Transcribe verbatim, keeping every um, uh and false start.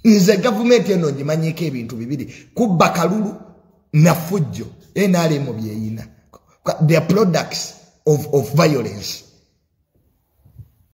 nze government eno ngimanyiko ebintu bibiri kubba kalulu na fujjo N R M byeyina they are products of, of violence